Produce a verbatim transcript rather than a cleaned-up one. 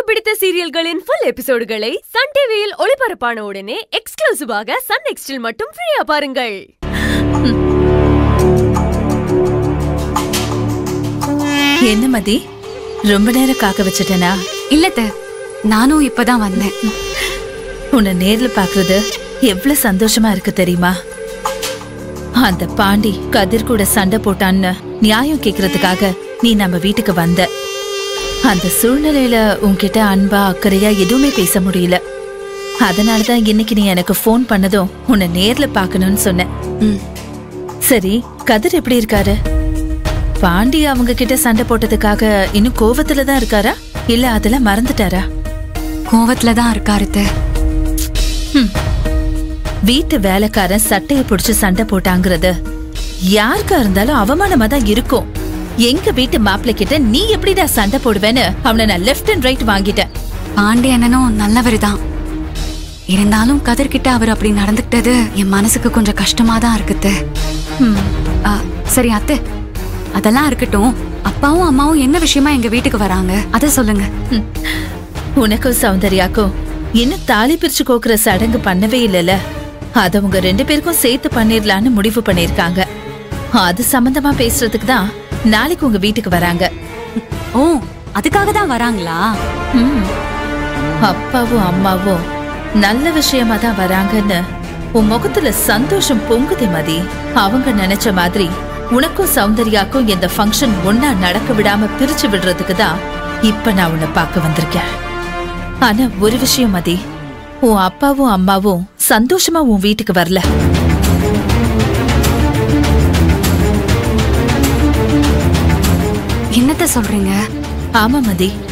பிடித்த சீரியல்களின் full எபிசோடுகளை Sun டிவியில் ஒளிபரப்பான உடனே எக்ஸ்க்ளூசிவாக சன் நெக்ஸ்டில் மட்டும் ஃப்ரீயா பாருங்கள். என்ன மதி, ரொம்ப நேரம் காக்க வச்சிட்டேனா? இல்லத்த, நானும் இப்பதான் வந்தேன். உன்னை நேர்ல பாக்குறது எவ்வளவு சந்தோஷமா இருக்கு தெரியுமா? அந்த பாண்டி கதிர் கூட சண்டை போட்டான்னு நியாயம் கேக்குறதுக்காக நீ நம்ம வீட்டுக்கு வந்த. அந்த சூழ்நிலையில உன்கிட்ட அன்பா அக்கறையா எதுவுமே பேச முடியல. அதனாலதான் இன்னைக்கு நீ எனக்கு போன் பண்ணதும் உன்னை நேர்ல பாக்கணும்னு சொன்னேன். சரி, கதிர் எப்படி இருக்காரு? பாண்டி அவங்க கிட்ட சண்டை போட்டதுக்காக இன்னும் கோவத்துலதான் இருக்காரா, இல்ல அதெல்லாம் மறந்துட்டாரா? கோவத்துலதான் இருக்காரு. வீட்டு வேலைக்காரன் சட்டைய புடிச்சு சண்டை போட்டாங்கிறது யாருக்கா இருந்தாலும் அவமானமா தான் இருக்கும். எங்க வீட்டு மாப்பிள்ளை கிட்ட நீ எப்படிடா சண்டை போடுவேன்னு அவனை நான் லெஃப்ட் அண்ட் ரைட் வாங்கிட்டேன். பாண்டி அண்ணனும் நல்லவரு தான். இருந்தாலும் கதிர்கிட்ட அவர் அப்படி நடந்துக்கிட்டது என் மனசுக்கு கொஞ்சம் கஷ்டமா தான் இருக்குது. சரி அத்தை, அதெல்லாம் இருக்கட்டும். அப்பாவும் அம்மாவும் என்ன விஷயமா எங்க வீட்டுக்கு வராங்க, அத சொல்லுங்க. உனக்கும் சௌந்தர்யாக்கும் இன்னும் தாலி பிரிச்சு கோக்குற சடங்கு பண்ணவே இல்லல. அத உங்க ரெண்டு பேருக்கும் சேர்த்து பண்ணிடலான்னு முடிவு பண்ணிருக்காங்க. அது சம்பந்தமா பேசுறதுக்கு தான் நாளைக்கு உங்க வீட்டுக்கு வராங்க. ஓ, அதுக்காக தான் வராங்களா? அப்பாவும் அம்மாவும் நல்ல விஷயமா தான் வராங்கன்னு உன் முகத்துல சந்தோஷம் பொங்குது மதி. அவங்க நினைச்ச மாதிரி உனக்கும் சௌந்தர்யாக்கும் இந்த ஃபங்க்ஷன் ஒன்னா நடக்க விடாம பிரிச்சு விடுறதுக்கு தான் இப்ப நான் உன்னை பார்க்க வந்திருக்கேன். ஆனா ஒரு விஷயம் மதி, உன் அப்பாவும் அம்மாவும் சந்தோஷமா உன் வீட்டுக்கு வரல. என்னத்த சொல்றீங்க? ஆமா மதி,